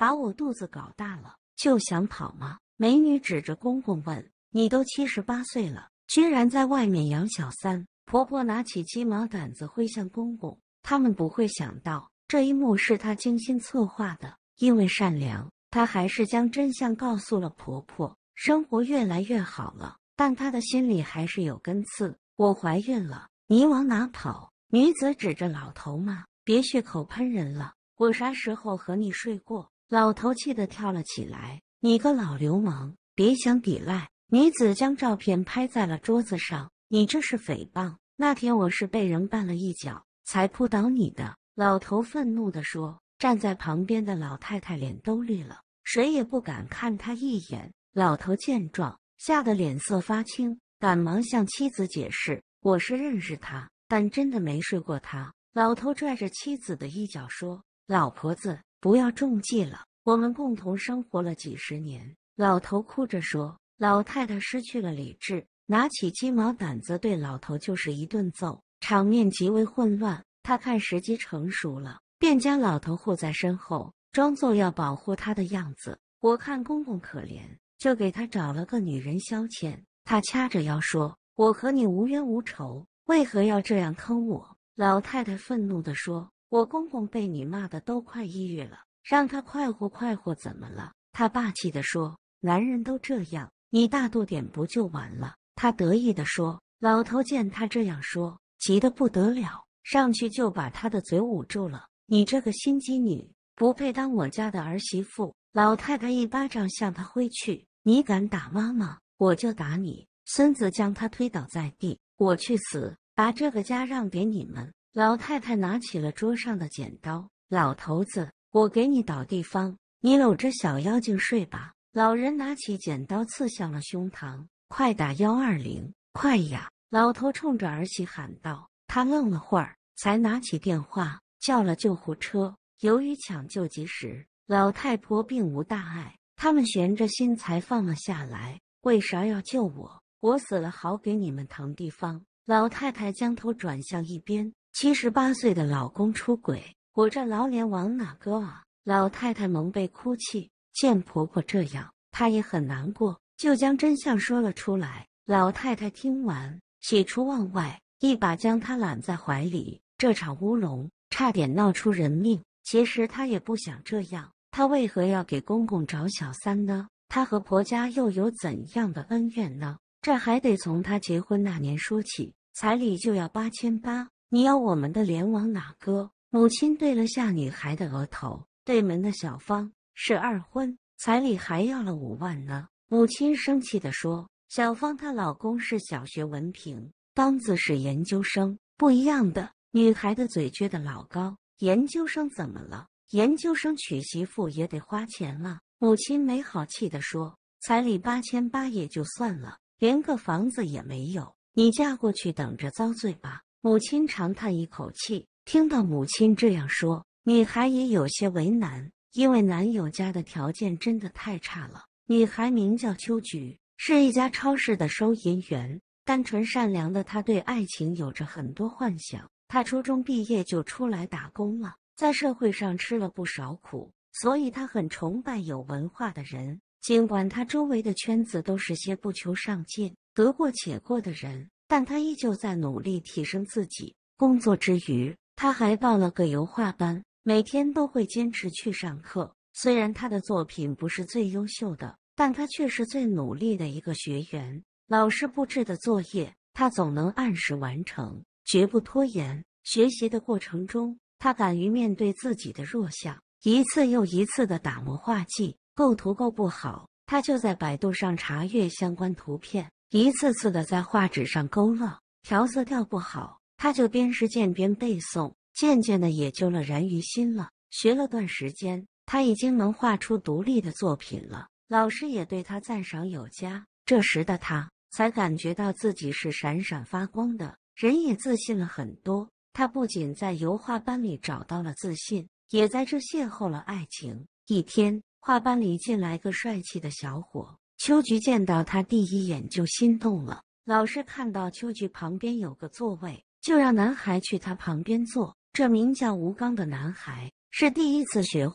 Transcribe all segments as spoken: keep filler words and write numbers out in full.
把我肚子搞大了，就想跑吗？美女指着公公问：“你都七十八岁了，居然在外面养小三？”婆婆拿起鸡毛掸子挥向公公，他们不会想到这一幕是她精心策划的。因为善良，她还是将真相告诉了婆婆。生活越来越好了，但她的心里还是有根刺。我怀孕了，你往哪跑？女子指着老头骂：“别血口喷人了，我啥时候和你睡过？”老头气得跳了起来：“你个老流氓，别想抵赖！”女子将照片拍在了桌子上：“你这是诽谤！那天我是被人绊了一脚，才扑倒你的。”老头愤怒地说。站在旁边的老太太脸都绿了，谁也不敢看他一眼。老头见状，吓得脸色发青，赶忙向妻子解释：“我是认识他，但真的没睡过他。”老头拽着妻子的衣角说：“老婆子，不要中计了，我们共同生活了几十年。”老头哭着说。老太太失去了理智，拿起鸡毛掸子对老头就是一顿揍，场面极为混乱。他看时机成熟了，便将老头护在身后，装作要保护他的样子。我看公公可怜，就给他找了个女人消遣。他掐着腰说：“我和你无冤无仇，为何要这样坑我？”老太太愤怒地说：“我公公被你骂得都快抑郁了，让他快活快活怎么了？”他霸气地说：“男人都这样，你大度点不就完了？”他得意地说。老头见他这样说，急得不得了，上去就把他的嘴捂住了。“你这个心机女，不配当我家的儿媳妇！”老太太一巴掌向他挥去：“你敢打妈妈，我就打你！”孙子将他推倒在地：“我去死，把这个家让给你们！”老太太拿起了桌上的剪刀：“老头子，我给你倒地方，你搂着小妖精睡吧！”老人拿起剪刀刺向了胸膛：“快打幺二零，快呀！”老头冲着儿媳喊道。他愣了会儿，才拿起电话叫了救护车。由于抢救及时，老太婆并无大碍，他们悬着心才放了下来。“为啥要救我？我死了好给你们腾地方。”老太太将头转向一边：“七十八岁的老公出轨，我这老脸往哪搁啊？”老太太蒙被哭泣，见婆婆这样，她也很难过，就将真相说了出来。老太太听完，喜出望外，一把将她揽在怀里。这场乌龙差点闹出人命。其实她也不想这样，她为何要给公公找小三呢？她和婆家又有怎样的恩怨呢？这还得从她结婚那年说起，彩礼就要八千八，你要我们的脸往哪搁？母亲对了下女孩的额头，对门的小芳是二婚，彩礼还要了五万呢。母亲生气地说：“小芳她老公是小学文凭，刚子是研究生，不一样的。”女孩的嘴撅得老高：“研究生怎么了？研究生娶媳妇也得花钱了。”母亲没好气地说：“彩礼八千八也就算了，连个房子也没有，你嫁过去等着遭罪吧。”母亲长叹一口气，听到母亲这样说，女孩也有些为难，因为男友家的条件真的太差了。女孩名叫秋菊，是一家超市的收银员。单纯善良的她对爱情有着很多幻想。她初中毕业就出来打工了，在社会上吃了不少苦，所以她很崇拜有文化的人。尽管她周围的圈子都是些不求上进、得过且过的人，但她依旧在努力提升自己。工作之余，她还报了个油画班，每天都会坚持去上课。虽然她的作品不是最优秀的，但她却是最努力的一个学员。老师布置的作业，她总能按时完成，绝不拖延。学习的过程中，她敢于面对自己的弱项，一次又一次地打磨画技。构图构不好，她就在百度上查阅相关图片，一次次地在画纸上勾勒。调色调不好，她就边实践边背诵，渐渐的也就了然于心了。学了段时间，她已经能画出独立的作品了，老师也对她赞赏有加。这时的她才感觉到自己是闪闪发光的，人也自信了很多。她不仅在油画班里找到了自信，也在这邂逅了爱情。一天，画班里进来个帅气的小伙，秋菊见到他第一眼就心动了。老师看到秋菊旁边有个座位，就让男孩去他旁边坐。这名叫吴刚的男孩是第一次学画，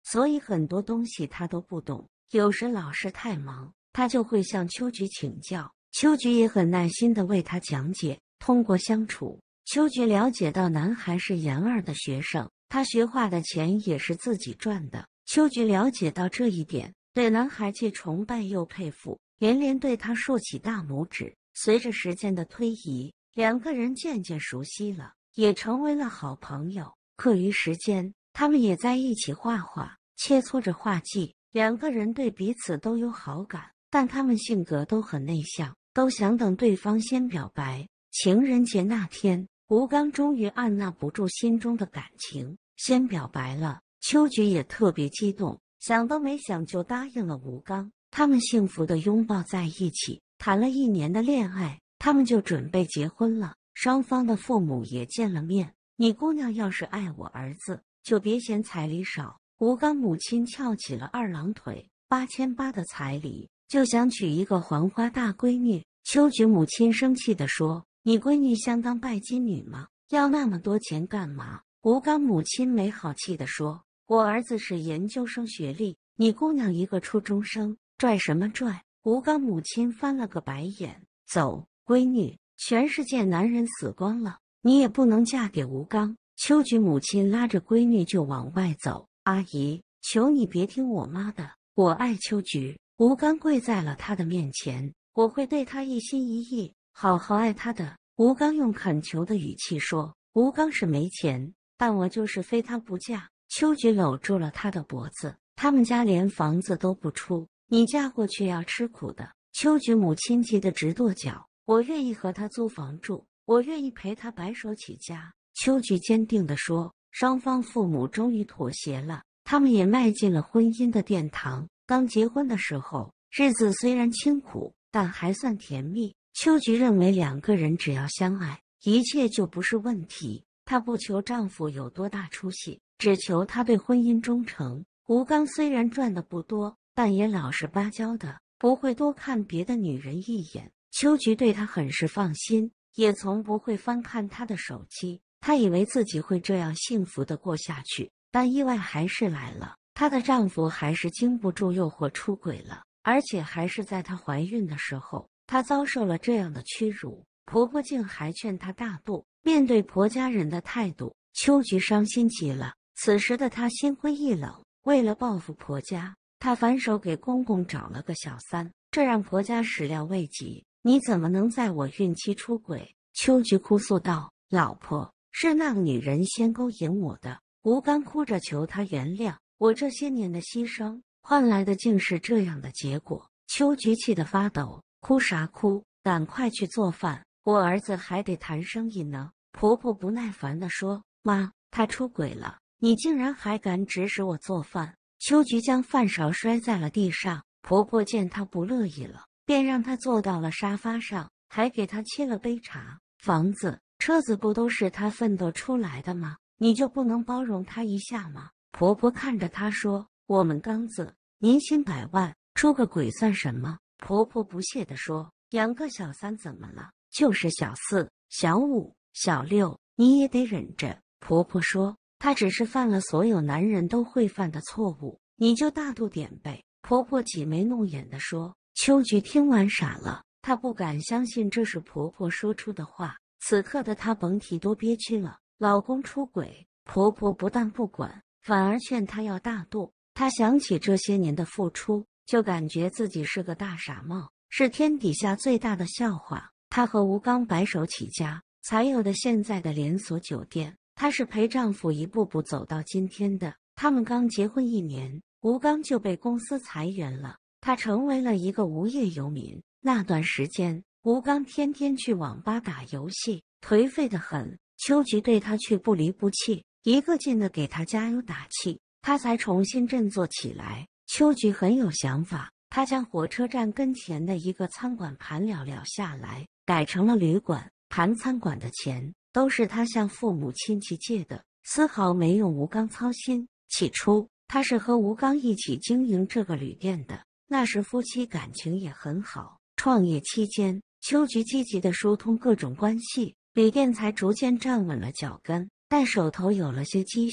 所以很多东西他都不懂。有时老师太忙，他就会向秋菊请教，秋菊也很耐心地为他讲解。通过相处，秋菊了解到男孩是严二的学生，他学画的钱也是自己赚的。秋菊了解到这一点，对男孩既崇拜又佩服，连连对他竖起大拇指。随着时间的推移，两个人渐渐熟悉了，也成为了好朋友。课余时间，他们也在一起画画，切磋着画技。两个人对彼此都有好感，但他们性格都很内向，都想等对方先表白。情人节那天，吴刚终于按捺不住心中的感情，先表白了。秋菊也特别激动，想都没想就答应了吴刚。他们幸福地拥抱在一起，谈了一年的恋爱，他们就准备结婚了。双方的父母也见了面。你姑娘要是爱我儿子，就别嫌彩礼少。吴刚母亲翘起了二郎腿，八千八的彩礼就想娶一个黄花大闺女。秋菊母亲生气地说：“你闺女相当拜金女吗？要那么多钱干嘛？”吴刚母亲没好气地说：“我儿子是研究生学历，你姑娘一个初中生，拽什么拽？”吴刚母亲翻了个白眼：“走，闺女，全世界男人死光了，你也不能嫁给吴刚。”秋菊母亲拉着闺女就往外走。阿姨，求你别听我妈的，我爱秋菊。吴刚跪在了她的面前，我会对她一心一意，好好爱她的。吴刚用恳求的语气说：“吴刚是没钱，但我就是非他不嫁。”秋菊搂住了他的脖子，他们家连房子都不出，你嫁过去要吃苦的。秋菊母亲急得直跺脚：“我愿意和他租房住，我愿意陪他白手起家。”秋菊坚定地说。双方父母终于妥协了，他们也迈进了婚姻的殿堂。刚结婚的时候，日子虽然清苦，但还算甜蜜。秋菊认为两个人只要相爱，一切就不是问题。她不求丈夫有多大出息，只求他对婚姻忠诚。吴刚虽然赚的不多，但也老实巴交的，不会多看别的女人一眼。秋菊对他很是放心，也从不会翻看他的手机。她以为自己会这样幸福地过下去，但意外还是来了。她的丈夫还是经不住诱惑出轨了，而且还是在她怀孕的时候。她遭受了这样的屈辱，婆婆竟还劝她大度。面对婆家人的态度，秋菊伤心极了。此时的她心灰意冷，为了报复婆家，她反手给公公找了个小三，这让婆家始料未及。你怎么能在我孕期出轨？秋菊哭诉道：“老婆，是那个女人先勾引我的。”吴刚哭着求她原谅，我这些年的牺牲换来的竟是这样的结果。秋菊气得发抖，哭啥哭？赶快去做饭，我儿子还得谈生意呢。婆婆不耐烦地说：“妈，他出轨了，你竟然还敢指使我做饭？”秋菊将饭勺摔在了地上，婆婆见她不乐意了，便让她坐到了沙发上，还给她沏了杯茶。房子车子不都是他奋斗出来的吗？你就不能包容他一下吗？婆婆看着她说：“我们刚子年薪百万，出个轨算什么？”婆婆不屑地说：“养个小三怎么了？就是小四、小五、小六，你也得忍着。”婆婆说：“他只是犯了所有男人都会犯的错误，你就大度点呗。”婆婆挤眉弄眼地说。秋菊听完傻了，她不敢相信这是婆婆说出的话。此刻的她甭提多憋屈了。老公出轨，婆婆不但不管，反而劝她要大度。她想起这些年的付出，就感觉自己是个大傻帽，是天底下最大的笑话。她和吴刚白手起家，才有的现在的连锁酒店。她是陪丈夫一步步走到今天的。他们刚结婚一年，吴刚就被公司裁员了，他成为了一个无业游民。那段时间，吴刚天天去网吧打游戏，颓废得很。秋菊对他却不离不弃，一个劲的给他加油打气，他才重新振作起来。秋菊很有想法，他将火车站跟前的一个餐馆盘了了下来，改成了旅馆。盘餐馆的钱都是他向父母亲戚借的，丝毫没用吴刚操心。起初，他是和吴刚一起经营这个旅店的，那时夫妻感情也很好。创业期间，秋菊积极地疏通各种关系，旅店才逐渐站稳了脚跟。但手头有了些积蓄，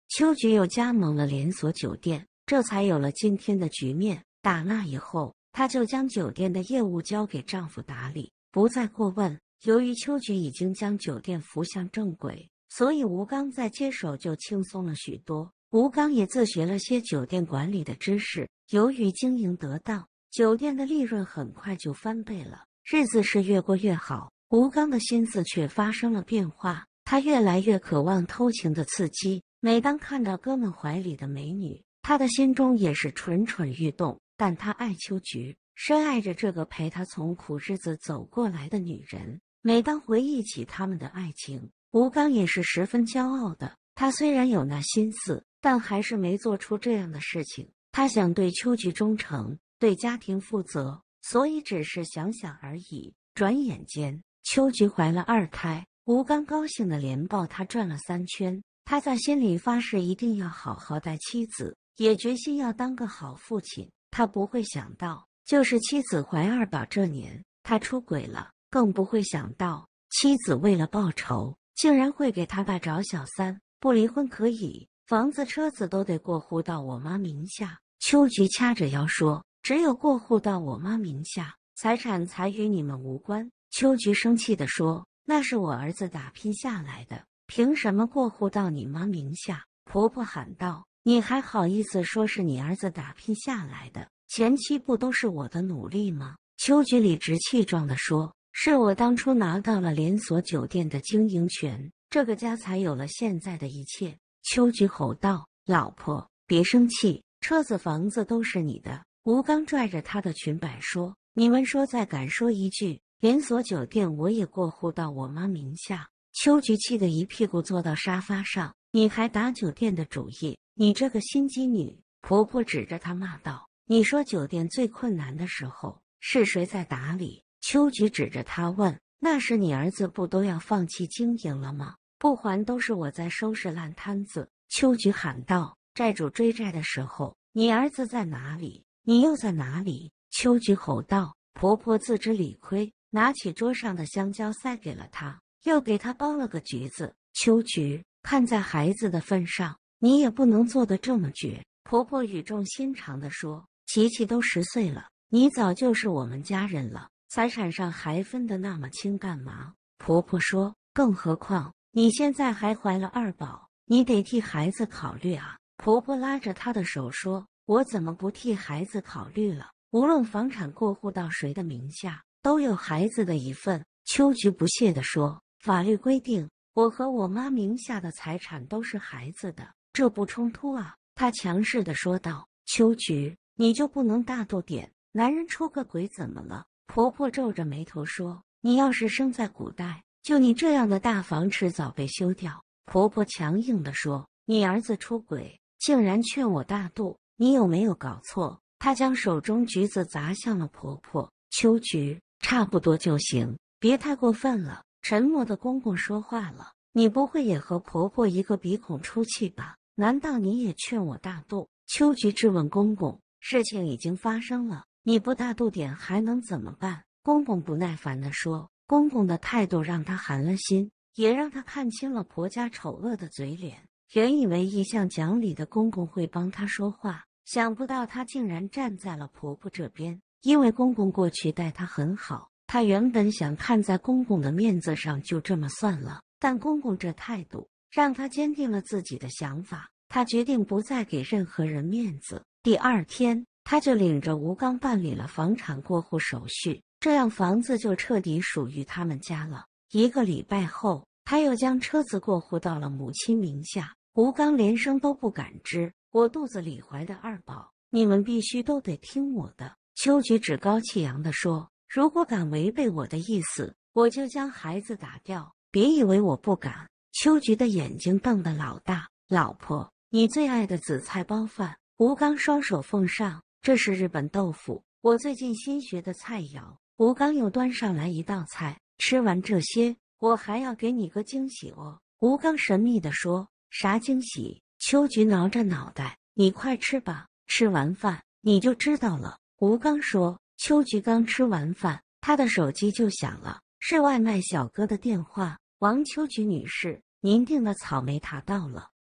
秋菊又加盟了连锁酒店，这才有了今天的局面。打那以后，她就将酒店的业务交给丈夫打理，不再过问。由于秋菊已经将酒店扶向正轨，所以吴刚在接手就轻松了许多。吴刚也自学了些酒店管理的知识，由于经营得当，酒店的利润很快就翻倍了，日子是越过越好。吴刚的心思却发生了变化，他越来越渴望偷情的刺激。每当看到哥们怀里的美女，他的心中也是蠢蠢欲动。但他爱秋菊，深爱着这个陪他从苦日子走过来的女人。每当回忆起他们的爱情，吴刚也是十分骄傲的。他虽然有那心思，但还是没做出这样的事情。他想对秋菊忠诚，对家庭负责，所以只是想想而已。转眼间，秋菊怀了二胎，吴刚高兴的连抱她转了三圈。他在心里发誓一定要好好待妻子，也决心要当个好父亲。他不会想到，就是妻子怀二宝这年，他出轨了，更不会想到妻子为了报仇，竟然会给他爸找小三。不离婚可以，房子车子都得过户到我妈名下。秋菊掐着腰说，只有过户到我妈名下，财产才与你们无关。秋菊生气地说，那是我儿子打拼下来的，凭什么过户到你妈名下？婆婆喊道，你还好意思说是你儿子打拼下来的？前期不都是我的努力吗？秋菊理直气壮地说，是我当初拿到了连锁酒店的经营权，这个家才有了现在的一切。秋菊吼道，老婆，别生气，车子房子都是你的。吴刚拽着他的裙摆说，你们说再敢说一句，连锁酒店我也过户到我妈名下。秋菊气得一屁股坐到沙发上，你还打酒店的主意，你这个心机女！婆婆指着她骂道，你说酒店最困难的时候是谁在打理？秋菊指着她问，那时你儿子不都要放弃经营了吗？不还都是我在收拾烂摊子。秋菊喊道，债主追债的时候，你儿子在哪里？你又在哪里？秋菊吼道。婆婆自知理亏，拿起桌上的香蕉塞给了她，又给她剥了个橘子。秋菊，看在孩子的份上，你也不能做得这么绝。婆婆语重心长地说，琪琪都十岁了，你早就是我们家人了，财产上还分得那么清干嘛？婆婆说，更何况你现在还怀了二宝，你得替孩子考虑啊。婆婆拉着她的手说，我怎么不替孩子考虑了？无论房产过户到谁的名下，都有孩子的一份。秋菊不屑地说，法律规定，我和我妈名下的财产都是孩子的，这不冲突啊。她强势地说道，秋菊，你就不能大度点？男人出个轨怎么了？婆婆皱着眉头说，你要是生在古代，就你这样的大房迟早被休掉。婆婆强硬地说，你儿子出轨，竟然劝我大度，你有没有搞错？她将手中橘子砸向了婆婆。秋菊，差不多就行，别太过分了。沉默的公公说话了，你不会也和婆婆一个鼻孔出气吧？难道你也劝我大度？秋菊质问公公，事情已经发生了，你不大度点还能怎么办？公公不耐烦地说。公公的态度让她寒了心，也让她看清了婆家丑恶的嘴脸。原以为一向讲理的公公会帮她说话，想不到他竟然站在了婆婆这边。因为公公过去待她很好，她原本想看在公公的面子上就这么算了，但公公这态度让她坚定了自己的想法。她决定不再给任何人面子。第二天，她就领着吴刚办理了房产过户手续，这样房子就彻底属于他们家了。一个礼拜后，他又将车子过户到了母亲名下。吴刚连声都不敢吱，我肚子里怀的二宝，你们必须都得听我的。秋菊趾高气扬地说，如果敢违背我的意思，我就将孩子打掉，别以为我不敢。秋菊的眼睛瞪得老大，老婆，你最爱的紫菜包饭。吴刚双手奉上，这是日本豆腐，我最近新学的菜肴。吴刚又端上来一道菜，吃完这些，我还要给你个惊喜哦。吴刚神秘地说，啥惊喜？秋菊挠着脑袋，你快吃吧，吃完饭你就知道了。吴刚说。秋菊刚吃完饭，她的手机就响了，是外卖小哥的电话。王秋菊女士，您订的草莓塔到了。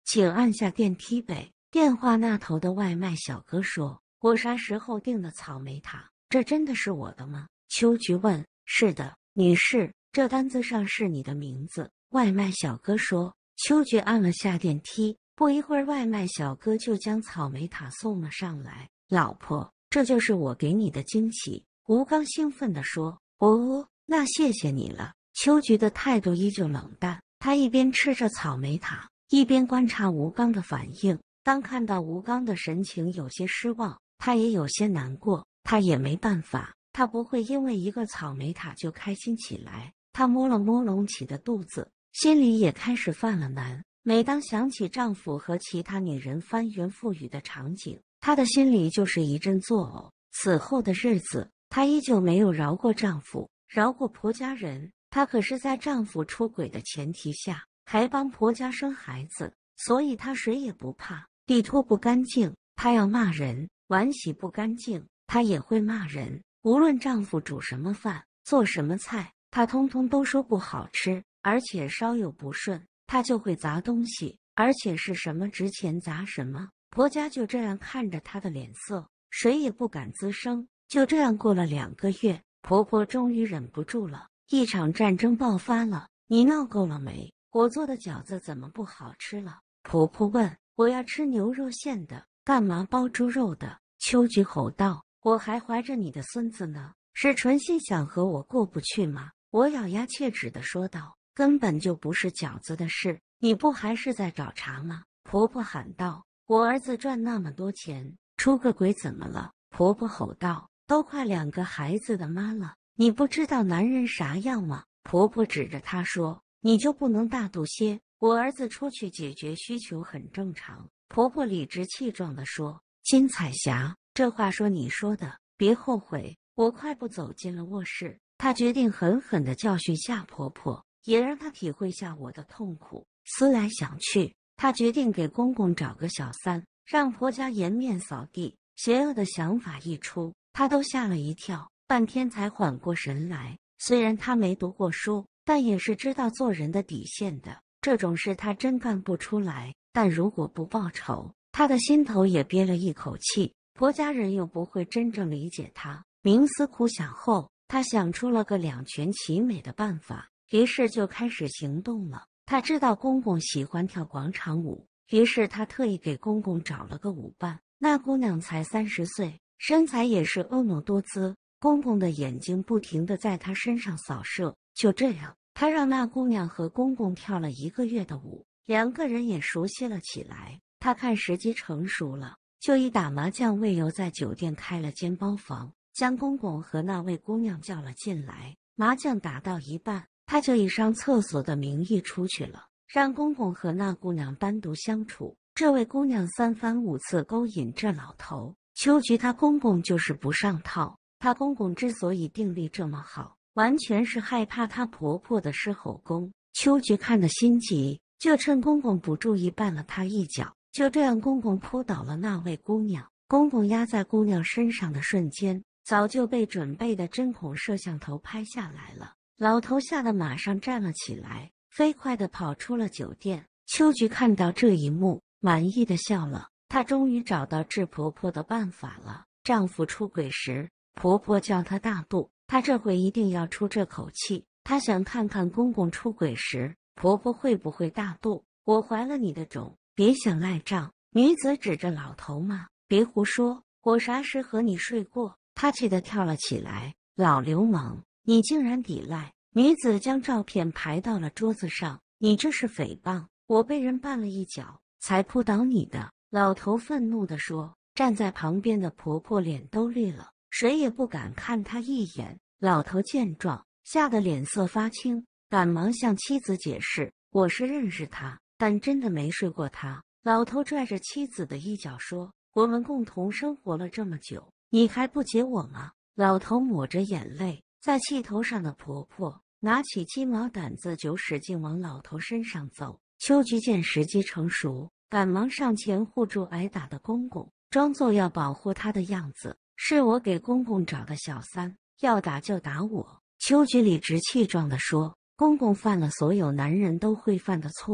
请按下电梯呗。电话那头的外卖小哥说：“我啥时候订的草莓塔？这真的是我的吗？”秋菊问：“是的，女士，这单子上是你的名字。”外卖小哥说。秋菊按了下电梯，不一会儿，外卖小哥就将草莓塔送了上来。老婆，这就是我给你的惊喜。吴刚兴奋地说：“哦，那谢谢你了。”秋菊的态度依旧冷淡，她一边吃着草莓塔，一边观察吴刚的反应。当看到吴刚的神情有些失望，她也有些难过。她也没办法，她不会因为一个草莓塔就开心起来。她摸了摸隆起的肚子，心里也开始犯了难。每当想起丈夫和其他女人翻云覆雨的场景，她的心里就是一阵作呕。此后的日子，她依旧没有饶过丈夫，饶过婆家人。她可是在丈夫出轨的前提下，还帮婆家生孩子，所以她谁也不怕。地拖不干净，她要骂人；碗洗不干净，她也会骂人。无论丈夫煮什么饭，做什么菜，她通通都说不好吃，而且稍有不顺，她就会砸东西，而且是什么值钱砸什么。婆家就这样看着她的脸色，谁也不敢吱声。就这样过了两个月，婆婆终于忍不住了，一场战争爆发了。你闹够了没？我做的饺子怎么不好吃了？婆婆问。我要吃牛肉馅的，干嘛包猪肉的？秋菊吼道。我还怀着你的孙子呢，是存心想和我过不去吗？我咬牙切齿地说道。根本就不是饺子的事，你不还是在找茬吗？婆婆喊道。我儿子赚那么多钱，出个轨怎么了？婆婆吼道。都快两个孩子的妈了，你不知道男人啥样吗？婆婆指着她说。你就不能大度些？我儿子出去解决需求很正常。婆婆理直气壮地说。金彩霞，这话说你说的，别后悔。我快步走进了卧室，她决定狠狠地教训下婆婆，也让她体会下我的痛苦。思来想去，她决定给公公找个小三，让婆家颜面扫地。邪恶的想法一出，她都吓了一跳，半天才缓过神来。虽然她没读过书，但也是知道做人的底线的。这种事她真干不出来，但如果不报仇，她的心头也憋了一口气。婆家人又不会真正理解她。冥思苦想后，她想出了个两全其美的办法，于是就开始行动了。她知道公公喜欢跳广场舞，于是她特意给公公找了个舞伴。那姑娘才三十岁，身材也是婀娜多姿。公公的眼睛不停地在她身上扫射。就这样，他让那姑娘和公公跳了一个月的舞，两个人也熟悉了起来。他看时机成熟了，就以打麻将为由在酒店开了间包房，将公公和那位姑娘叫了进来。麻将打到一半，他就以上厕所的名义出去了，让公公和那姑娘单独相处。这位姑娘三番五次勾引这老头，秋菊她公公就是不上套。她公公之所以定力这么好，完全是害怕她婆婆的狮吼功。秋菊看得心急，就趁公公不注意绊了她一脚。就这样，公公扑倒了那位姑娘。公公压在姑娘身上的瞬间，早就被准备的针孔摄像头拍下来了。老头吓得马上站了起来，飞快地跑出了酒店。秋菊看到这一幕，满意的笑了。她终于找到治婆婆的办法了。丈夫出轨时，婆婆叫她大度，她这回一定要出这口气。她想看看公公出轨时，婆婆会不会大度。我怀了你的种，别想赖账。女子指着老头骂：别胡说，我啥时和你睡过？她气得跳了起来。老流氓，你竟然抵赖！女子将照片排到了桌子上。你这是诽谤，我被人绊了一脚才扑倒你的。老头愤怒地说。站在旁边的婆婆脸都绿了，谁也不敢看她一眼。老头见状，吓得脸色发青，赶忙向妻子解释：我是认识他，但真的没睡过他。老头拽着妻子的衣角说：我们共同生活了这么久，你还不解我吗？老头抹着眼泪，在气头上的婆婆拿起鸡毛掸子就使劲往老头身上揍。秋菊见时机成熟，赶忙上前护住挨打的公公，装作要保护他的样子。是我给公公找的小三，要打就打我。秋菊理直气壮地说。公公犯了所有男人都会犯的错误，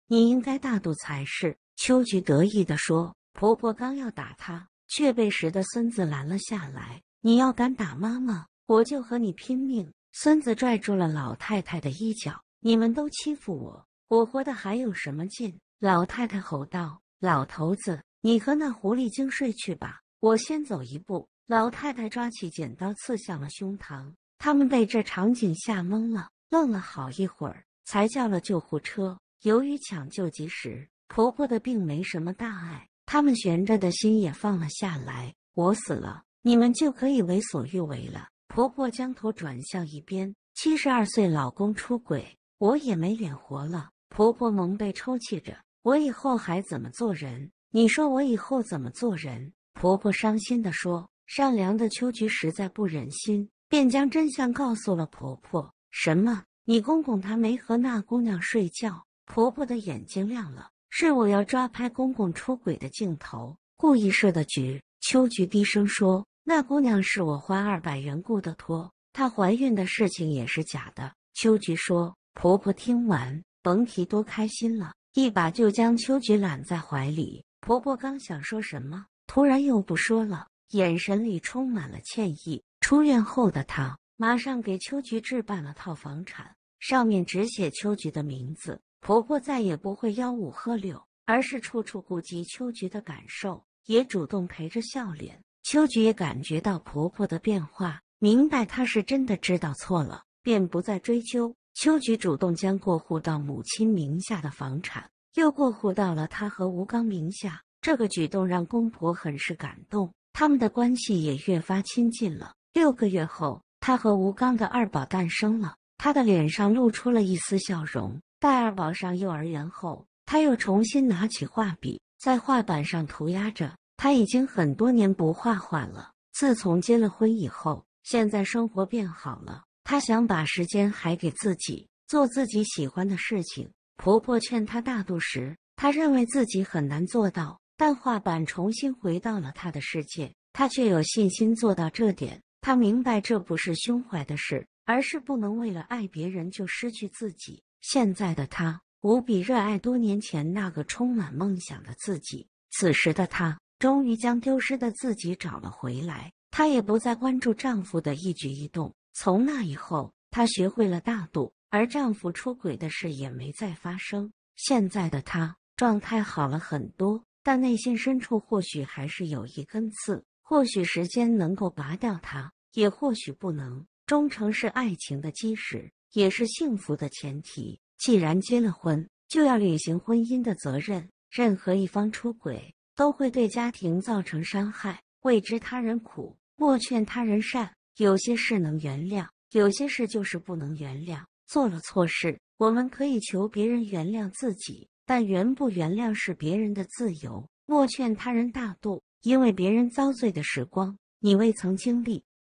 你应该大度才是。”秋菊得意地说。婆婆刚要打她，却被十的孙子拦了下来。“你要敢打妈妈，我就和你拼命！”孙子拽住了老太太的衣角。“你们都欺负我，我活的还有什么劲？”老太太吼道。“老头子，你和那狐狸精睡去吧，我先走一步。”老太太抓起剪刀刺向了胸膛。他们被这场景吓懵了，愣了好一会儿，才叫了救护车。由于抢救及时，婆婆的病没什么大碍，他们悬着的心也放了下来。“我死了，你们就可以为所欲为了。”婆婆将头转向一边。“七十二岁老公出轨，我也没脸活了。”婆婆蒙被抽泣着。“我以后还怎么做人？你说我以后怎么做人？”婆婆伤心地说。善良的秋菊实在不忍心，便将真相告诉了婆婆。“什么？你公公他没和那姑娘睡觉？”婆婆的眼睛亮了。“是我要抓拍公公出轨的镜头，故意设的局。”秋菊低声说。“那姑娘是我花二百元雇的托，她怀孕的事情也是假的。”秋菊说。婆婆听完，甭提多开心了，一把就将秋菊揽在怀里。婆婆刚想说什么，突然又不说了，眼神里充满了歉意。出院后的她马上给秋菊置办了套房产，上面只写秋菊的名字。婆婆再也不会吆五喝六，而是处处顾及秋菊的感受，也主动陪着笑脸。秋菊也感觉到婆婆的变化，明白她是真的知道错了，便不再追究。秋菊主动将过户到母亲名下的房产又过户到了她和吴刚名下，这个举动让公婆很是感动，他们的关系也越发亲近了。六个月后，她和吴刚的二宝诞生了，她的脸上露出了一丝笑容。带二宝上幼儿园后，她又重新拿起画笔，在画板上涂鸦着。她已经很多年不画画了，自从结了婚以后，现在生活变好了，她想把时间还给自己，做自己喜欢的事情。婆婆劝她大度时，她认为自己很难做到，但画板重新回到了她的世界，她却有信心做到这点。她明白这不是胸怀的事，而是不能为了爱别人就失去自己。现在的她无比热爱多年前那个充满梦想的自己，此时的她终于将丢失的自己找了回来。她也不再关注丈夫的一举一动，从那以后，她学会了大度，而丈夫出轨的事也没再发生。现在的她状态好了很多，但内心深处或许还是有一根刺，或许时间能够拔掉它，也或许不能。忠诚是爱情的基石，也是幸福的前提。既然结了婚，就要履行婚姻的责任。任何一方出轨，都会对家庭造成伤害。未知他人苦，莫劝他人善。有些事能原谅，有些事就是不能原谅。做了错事，我们可以求别人原谅自己，但原不原谅是别人的自由。莫劝他人大度，因为别人遭罪的时光，你未曾经历。